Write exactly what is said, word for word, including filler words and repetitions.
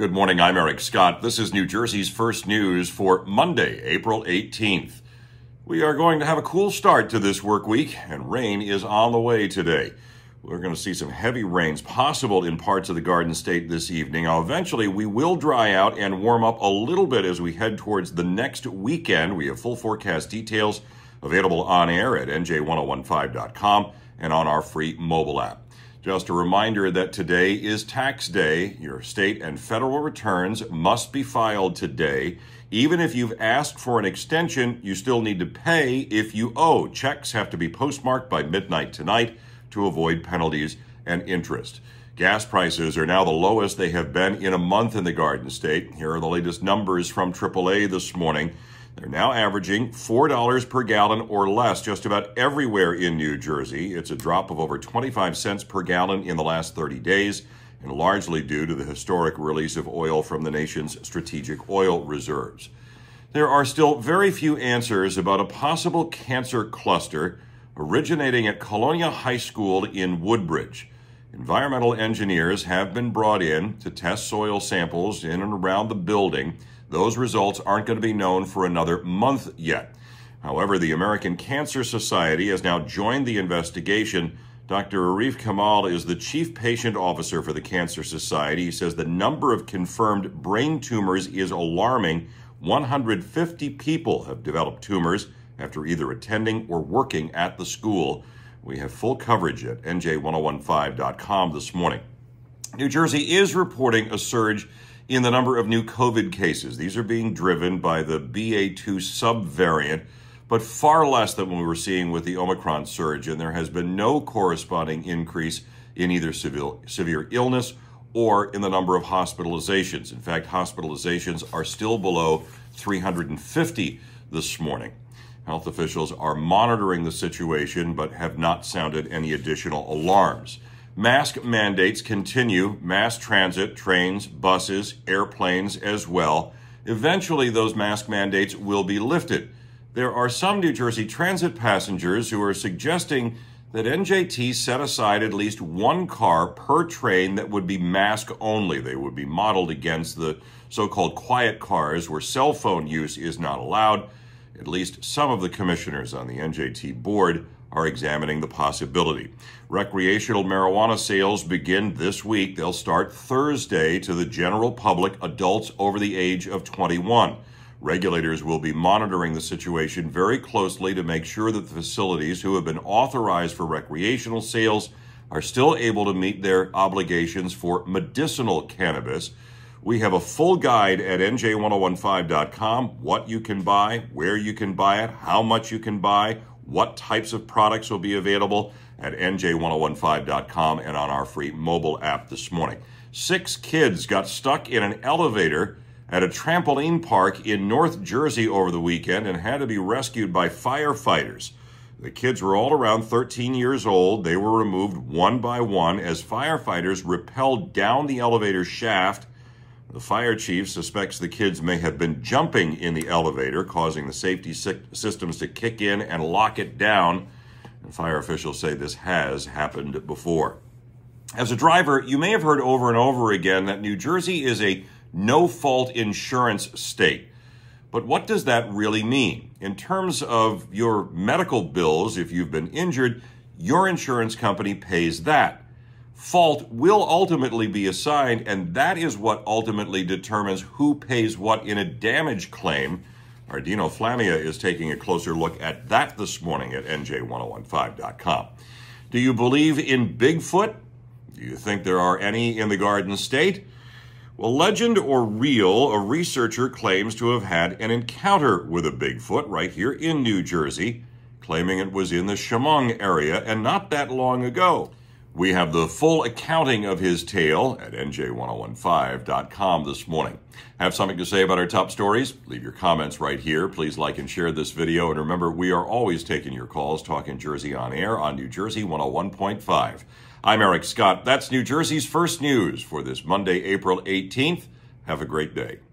Good morning, I'm Eric Scott. This is New Jersey's first news for Monday, April eighteenth. We are going to have a cool start to this work week, and rain is on the way today. We're going to see some heavy rains possible in parts of the Garden State this evening. Now, eventually, we will dry out and warm up a little bit as we head towards the next weekend. We have full forecast details available on air at N J ten fifteen dot com and on our free mobile app. Just a reminder that today is tax day. Your state and federal returns must be filed today. Even if you've asked for an extension, you still need to pay if you owe. Checks have to be postmarked by midnight tonight to avoid penalties and interest. Gas prices are now the lowest they have been in a month in the Garden State. Here are the latest numbers from triple A this morning. They're now averaging four dollars per gallon or less just about everywhere in New Jersey. It's a drop of over twenty-five cents per gallon in the last thirty days, and largely due to the historic release of oil from the nation's strategic oil reserves. There are still very few answers about a possible cancer cluster originating at Colonia High School in Woodbridge. Environmental engineers have been brought in to test soil samples in and around the building. Those results aren't going to be known for another month yet. However, the American Cancer Society has now joined the investigation. Doctor Arif Kamal is the chief patient officer for the Cancer Society. He says the number of confirmed brain tumors is alarming. one hundred fifty people have developed tumors after either attending or working at the school. We have full coverage at N J ten fifteen dot com this morning. New Jersey is reporting a surge in the number of new COVID cases. These are being driven by the B A two subvariant, but far less than we were seeing with the Omicron surge, and there has been no corresponding increase in either severe, severe illness or in the number of hospitalizations. In fact, hospitalizations are still below three hundred fifty this morning. Health officials are monitoring the situation but have not sounded any additional alarms. Mask mandates continue, mass transit, trains, buses, airplanes as well. Eventually, those mask mandates will be lifted. There are some New Jersey Transit passengers who are suggesting that N J T set aside at least one car per train that would be mask only. They would be modeled against the so-called quiet cars where cell phone use is not allowed. At least some of the commissioners on the N J T board are examining the possibility. Recreational marijuana sales begin this week. They'll start Thursday to the general public, adults over the age of twenty-one. Regulators will be monitoring the situation very closely to make sure that the facilities who have been authorized for recreational sales are still able to meet their obligations for medicinal cannabis. We have a full guide at N J ten fifteen dot com, what you can buy, where you can buy it, how much you can buy, what types of products will be available at N J ten fifteen dot com and on our free mobile app this morning. Six kids got stuck in an elevator at a trampoline park in North Jersey over the weekend and had to be rescued by firefighters. The kids were all around thirteen years old. They were removed one by one as firefighters rappelled down the elevator shaft. The fire chief suspects the kids may have been jumping in the elevator, causing the safety systems to kick in and lock it down. And fire officials say this has happened before. As a driver, you may have heard over and over again that New Jersey is a no-fault insurance state. But what does that really mean? In terms of your medical bills, if you've been injured, your insurance company pays that. Fault will ultimately be assigned, and that is what ultimately determines who pays what in a damage claim. Our Dino Flamia is taking a closer look at that this morning at N J ten fifteen dot com. Do you believe in Bigfoot? Do you think there are any in the Garden State? Well, legend or real, a researcher claims to have had an encounter with a Bigfoot right here in New Jersey, claiming it was in the Chemung area and not that long ago. We have the full accounting of his tale at N J ten fifteen dot com this morning. Have something to say about our top stories? Leave your comments right here. Please like and share this video. And remember, we are always taking your calls, Talking Jersey on air on New Jersey one oh one point five. I'm Eric Scott. That's New Jersey's first news for this Monday, April eighteenth. Have a great day.